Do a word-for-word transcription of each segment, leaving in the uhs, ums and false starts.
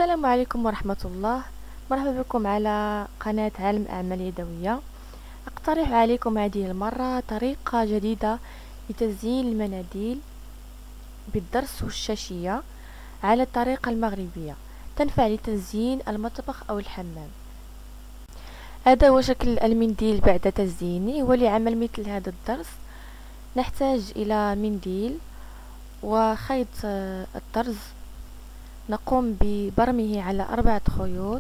السلام عليكم ورحمة الله. مرحبا بكم على قناة عالم أعمال يدوية. أقترح عليكم هذه المرة طريقة جديدة لتزيين المناديل بالضرس والشاشية على الطريقة المغربية، تنفع لتزيين المطبخ أو الحمام. هذا هو شكل المنديل بعد تزيينه. ولعمل مثل هذا الضرس نحتاج إلى منديل وخيط الطرز. نقوم ببرمه على أربعة خيوط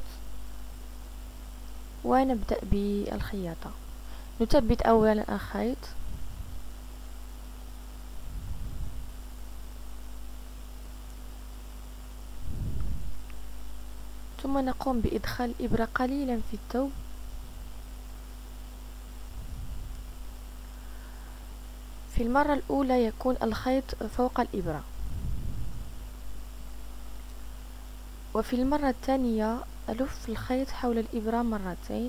ونبدأ بالخياطة. نثبت أولا الخيط، ثم نقوم بإدخال الإبرة قليلا في الثوب في المرة الأولى يكون الخيط فوق الإبرة، وفي المرة الثانية ألف الخيط حول الإبرة مرتين،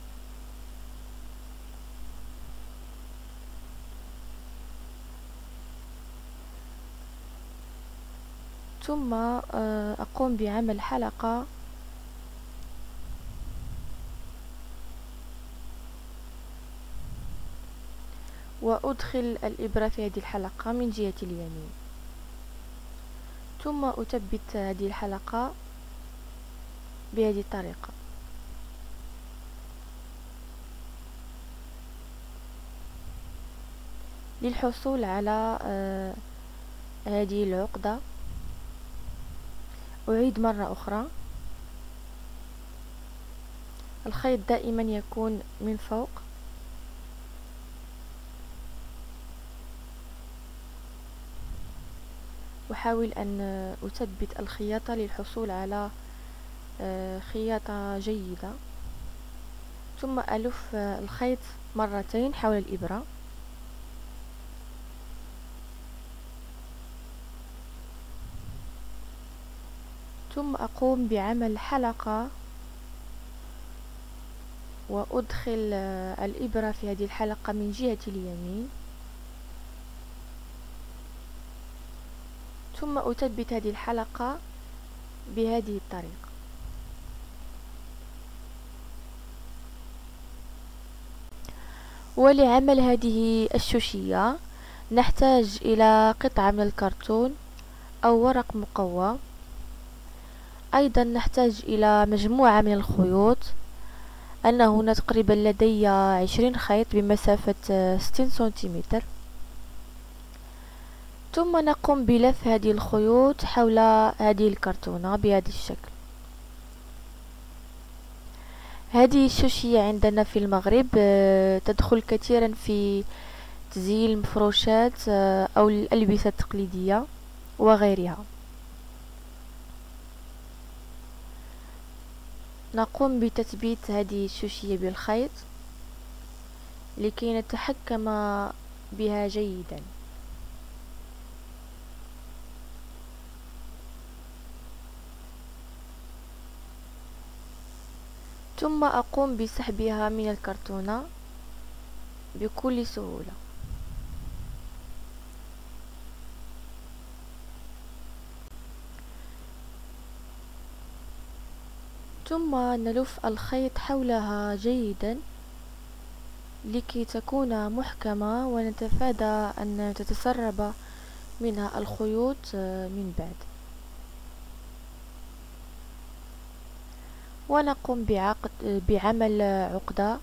ثم أقوم بعمل حلقة وأدخل الإبرة في هذه الحلقة من جهة اليمين، ثم أثبت هذه الحلقة بهذه الطريقة. للحصول على آه هذه العقدة أعيد مرة أخرى. الخيط دائما يكون من فوق، أحاول أن أثبت الخياطة للحصول على خياطة جيدة، ثم ألف الخيط مرتين حول الإبرة، ثم أقوم بعمل حلقة وأدخل الإبرة في هذه الحلقة من جهة اليمين، ثم أثبت هذه الحلقة بهذه الطريقة. ولعمل هذه الشوشية نحتاج إلى قطعة من الكرتون أو ورق مقوى. أيضا نحتاج إلى مجموعة من الخيوط. أنا هنا تقريبا لدي عشرين خيط بمسافة ستين سنتيمتر، ثم نقوم بلف هذه الخيوط حول هذه الكرتونة بهذا الشكل. هذه الشوشية عندنا في المغرب تدخل كثيرا في تزيين المفروشات أو الألبسة التقليدية وغيرها. نقوم بتثبيت هذه الشوشية بالخيط لكي نتحكم بها جيدا، ثم أقوم بسحبها من الكرتونة بكل سهولة. ثم نلف الخيط حولها جيدا لكي تكون محكمة ونتفادى أن تتسرب منها الخيوط من بعد. ونقوم بعقد بعمل عقدة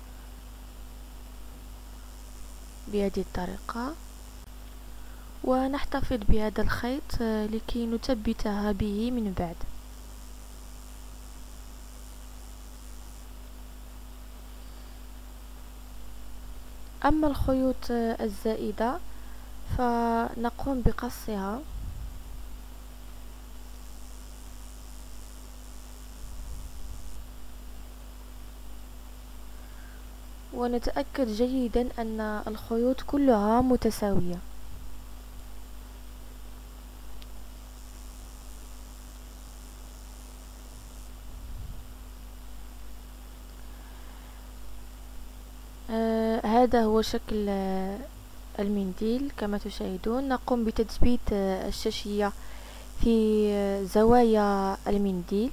بهذه الطريقة، ونحتفظ بهذا الخيط لكي نثبتها به من بعد. أما الخيوط الزائدة فنقوم بقصها ونتأكد جيدا أن الخيوط كلها متساوية. آه هذا هو شكل المنديل كما تشاهدون. نقوم بتثبيت الشاشية في زوايا المنديل.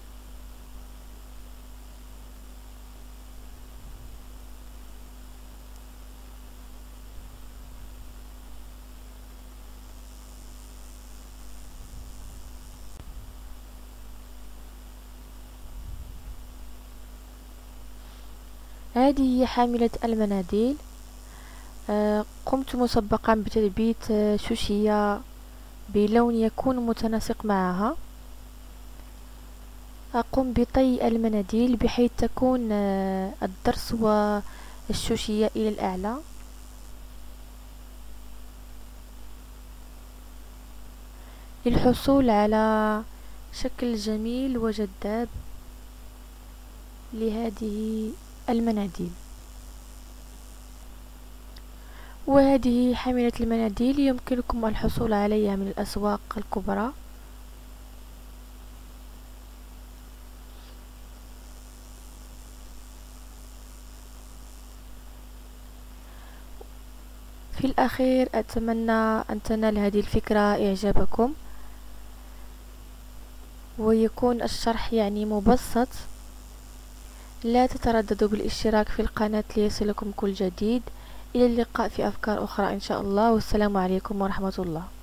هذه هي حاملة المناديل. آه، قمت مسبقا بتثبيت آه، شوشية بلون يكون متناسق معها. أقوم بطي المناديل بحيث تكون آه، الضرس والشوشية إلى الأعلى. للحصول على شكل جميل وجذاب لهذه المناديل. وهذه حاملة المناديل يمكنكم الحصول عليها من الأسواق الكبرى. في الأخير أتمنى أن تنال هذه الفكرة إعجابكم، ويكون الشرح يعني مبسط. لا تترددوا بالاشتراك في القناة ليصلكم كل جديد. إلى اللقاء في أفكار أخرى إن شاء الله، والسلام عليكم ورحمة الله.